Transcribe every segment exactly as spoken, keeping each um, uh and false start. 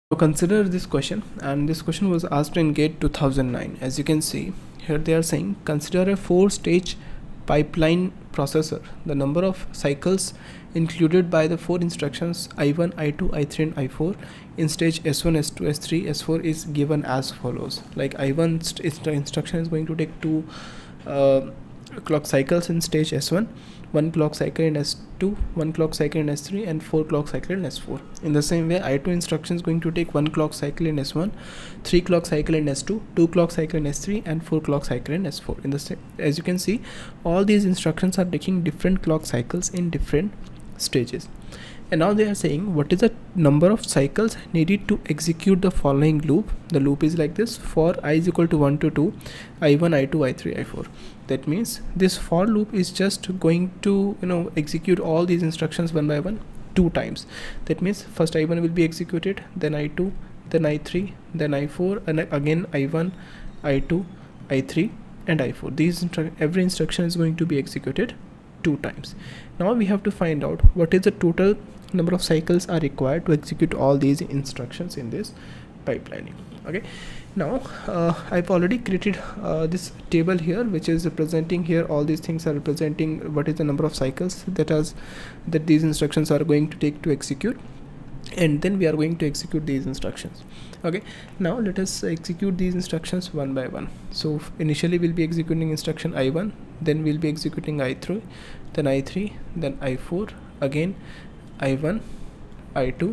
So consider this question, and this question was asked in GATE two thousand nine. As you can see here, they are saying consider a four stage pipeline processor. The number of cycles included by the four instructions I one, I two, I three and I four in stage S one, S two, S three, S four is given as follows. Like I one st instruction is going to take two uh, clock cycles in stage S one, one clock cycle in S two, one clock cycle in S three and four clock cycle in S four. In the same way, I two instruction is going to take one clock cycle in S one, three clock cycle in S two, two clock cycle in S three and four clock cycle in S four. In the same, as you can see, all these instructions are taking different clock cycles in different stages. And now they are saying what is the number of cycles needed to execute the following loop. The loop is like this: for I is equal to one to two, I one, I two, I three, I four. That means this for loop is just going to you know execute all these instructions one by one two times. That means first I one will be executed, then I two, then I three, then I four, and again I one, I two, I three and I four. These instru every instruction is going to be executed two times. Now we have to find out what is the total number of cycles are required to execute all these instructions in this pipelining. Okay, now uh, I've already created uh, this table here, which is representing here all these things are representing what is the number of cycles that has that these instructions are going to take to execute, and then we are going to execute these instructions. Okay, now let us execute these instructions one by one. So initially we'll be executing instruction I one, then we'll be executing I three, then I three, then I four, again I one, I two,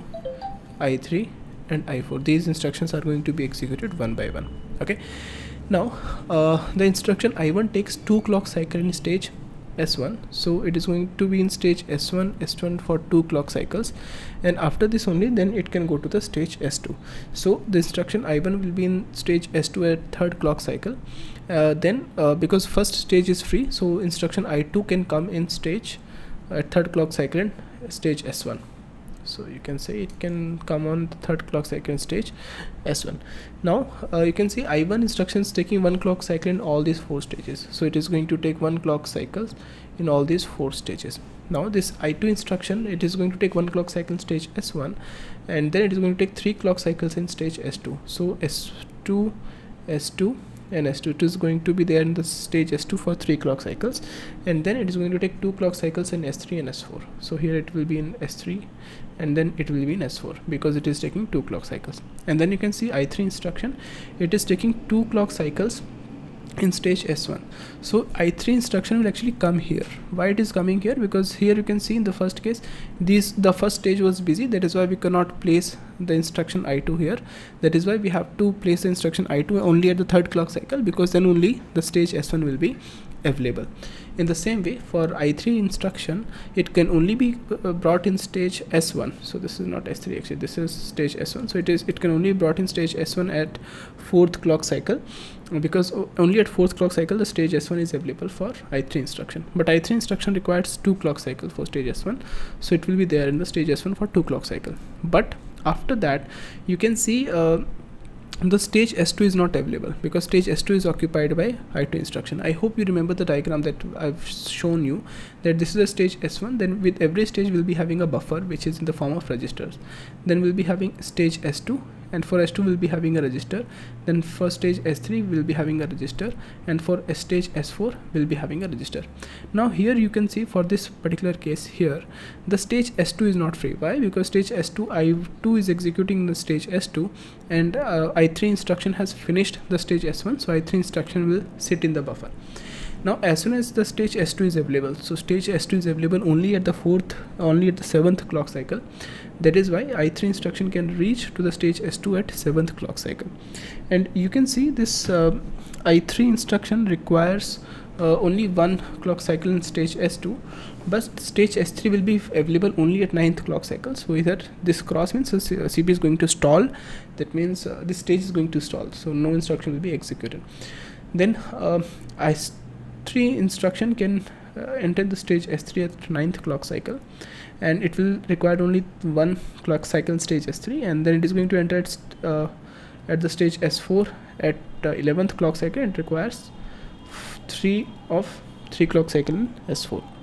I three and I four. These instructions are going to be executed one by one. Okay, now uh, the instruction I one takes two clock cycle in stage S one, so it is going to be in stage S one, S one for two clock cycles, and after this only then it can go to the stage S two. So the instruction I one will be in stage S two at third clock cycle. Uh, then uh, because first stage is free, so instruction I two can come in stage at third clock cycle in stage S one. So you can say it can come on the third clock cycle in stage S one. Now uh, you can see I one instructions taking one clock cycle in all these four stages, so it is going to take one clock cycles in all these four stages. Now this I two instruction, it is going to take one clock cycle in stage S one, and then it is going to take three clock cycles in stage S two. So S two, S two and S two, it is going to be there in the stage S two for three clock cycles, and then it is going to take two clock cycles in S three and S four. So here it will be in S three and then it will be in S four because it is taking two clock cycles. And then you can see I three instruction, it is taking two clock cycles in stage S one. So I three instruction will actually come here. Why it is coming here? Because here you can see in the first case this the first stage was busy, that is why we cannot place the instruction I two here. That is why we have to place the instruction I two only at the third clock cycle, because then only the stage S one will be available. In the same way, for I three instruction, it can only be uh, brought in stage S one. So this is not S three actually, this is stage S one. So it is it can only be brought in stage S one at fourth clock cycle, because only at fourth clock cycle the stage S one is available for I three instruction. But I three instruction requires two clock cycle for stage S one, so it will be there in the stage S one for two clock cycle. But after that you can see uh, the stage S two is not available, because stage S two is occupied by I two instruction. I hope you remember the diagram that I've shown you, that this is a stage S one, then with every stage we'll be having a buffer which is in the form of registers. Then we'll be having stage S two, and for S two we'll be having a register. Then for stage S three we'll be having a register, and for stage S four we'll be having a register. Now here you can see for this particular case here, the stage S two is not free. Why? Because stage S two, I two is executing the stage S two, and uh, I three instruction has finished the stage S one, so I three instruction will sit in the buffer. Now as soon as the stage S two is available, so stage S two is available only at the fourth, only at the seventh clock cycle. That is why I three instruction can reach to the stage S two at seventh clock cycle. And you can see this uh, I three instruction requires uh, only one clock cycle in stage S two, but stage S three will be available only at ninth clock cycle. So that this cross means the C P U is going to stall. That means uh, this stage is going to stall, so no instruction will be executed. Then uh, I three instruction can uh, enter the stage S three at ninth clock cycle, and it will require only one clock cycle in stage S three, and then it is going to enter at, uh, at the stage S four at uh, eleventh clock cycle. It requires three of three clock cycle in S four.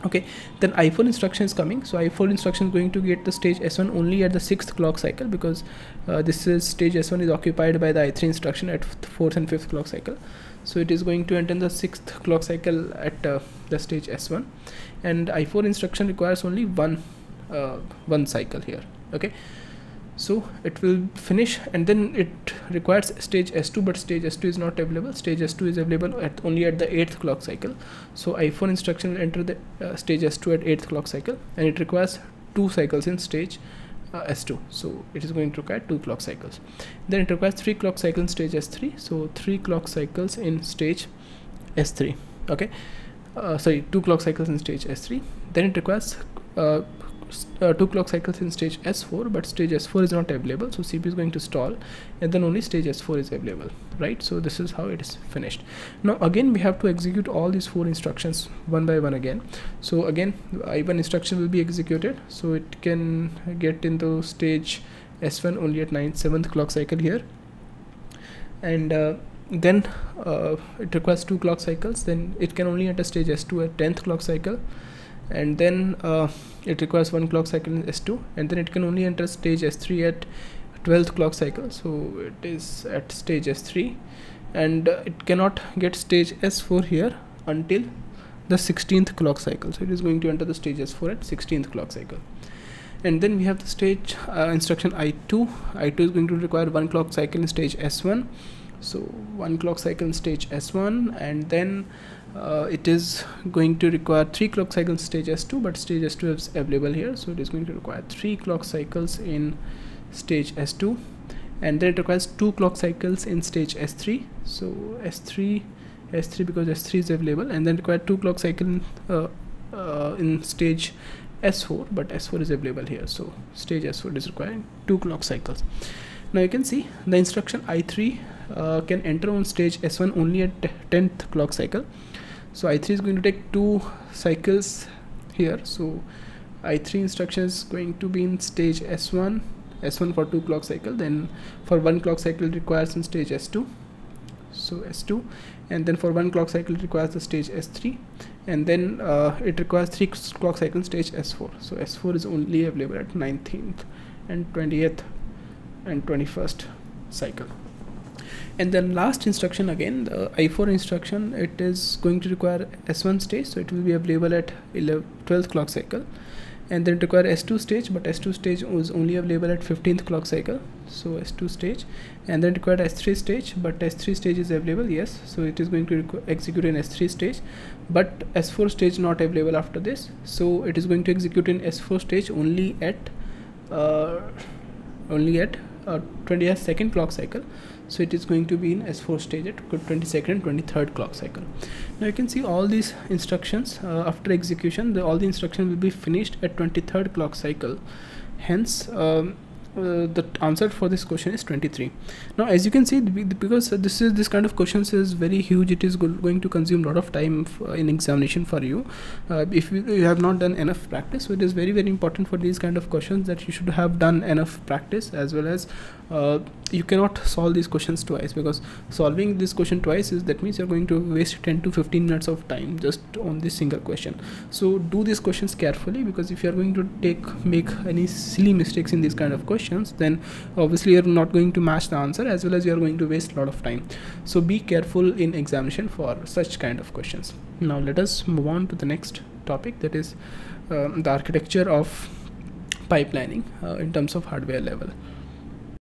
Okay, then I four instruction is coming. So I four instruction is going to get the stage S one only at the sixth clock cycle, because uh, this is stage S one is occupied by the I three instruction at fourth and fifth clock cycle. So it is going to enter the sixth clock cycle at uh, the stage S one, and I four instruction requires only one uh, one cycle here. Okay, so it will finish, and then it requires stage S two, but stage S two is not available. Stage S two is available at only at the eighth clock cycle. So I four instruction will enter the uh, stage S two at eighth clock cycle, and it requires two cycles in stage uh, S two. So it is going to require two clock cycles. Then it requires three clock cycles in stage S three. So three clock cycles in stage S three. Okay, uh, sorry, two clock cycles in stage S three. Then it requires uh, Uh, two clock cycles in stage S four, but stage S four is not available, so C P U is going to stall, and then only stage S four is available, right? So this is how it is finished. Now again we have to execute all these four instructions one by one again. So again I one instruction will be executed, so it can get into stage S one only at ninth seventh clock cycle here, and uh, then uh, it requires two clock cycles. Then it can only enter stage S two at tenth clock cycle, and then uh, it requires one clock cycle in S two, and then it can only enter stage S three at twelfth clock cycle. So it is at stage S three, and uh, it cannot get stage S four here until the sixteenth clock cycle. So it is going to enter the stage S four at sixteenth clock cycle. And then we have the stage uh, instruction I two. I two is going to require one clock cycle in stage S one. So one clock cycle in stage S one, and then uh, it is going to require three clock cycles in stage S two, but stage S two is available here, so it is going to require three clock cycles in stage S two, and then it requires two clock cycles in stage S three. So S three, S three because S three is available, and then require two clock cycle in, uh, uh, in stage S four, but S four is available here, so stage S four is requiring two clock cycles. Now you can see the instruction I three uh, can enter on stage S one only at tenth clock cycle. So I three is going to take two cycles here. So I three instruction is going to be in stage S one, S one for two clock cycle. Then for one clock cycle it requires in stage S two. So S two, and then for one clock cycle it requires the stage S three, and then uh, it requires three clock cycle in stage S four. So S four is only available at nineteenth and twentieth and twenty-first cycle. And then last instruction, again the I four instruction, it is going to require S one stage, so it will be available at twelfth clock cycle, and then it require S two stage, but S two stage was only available at fifteenth clock cycle. So S two stage, and then required S three stage, but S three stage is available, yes, so it is going to execute in S three stage, but S four stage not available after this, so it is going to execute in S four stage only at uh, only at uh, twenty-second clock cycle. So it is going to be in S four stage at twenty-second and twenty-third clock cycle. Now you can see all these instructions uh, after execution, the, all the instructions will be finished at twenty-third clock cycle. Hence um, uh, the answer for this question is twenty-three. Now as you can see, because this is this kind of questions is very huge, it is go going to consume a lot of time in examination for you. Uh, if you, you have not done enough practice, so it is very very important for these kind of questions that you should have done enough practice, as well as uh, you cannot solve these questions twice, because solving this question twice is that means you're going to waste ten to fifteen minutes of time just on this single question. So do these questions carefully, because if you're going to take make any silly mistakes in these kind of questions, then obviously you're not going to match the answer, as well as you're going to waste a lot of time. So be careful in examination for such kind of questions. Now let us move on to the next topic, that is um, the architecture of pipelining uh, in terms of hardware level.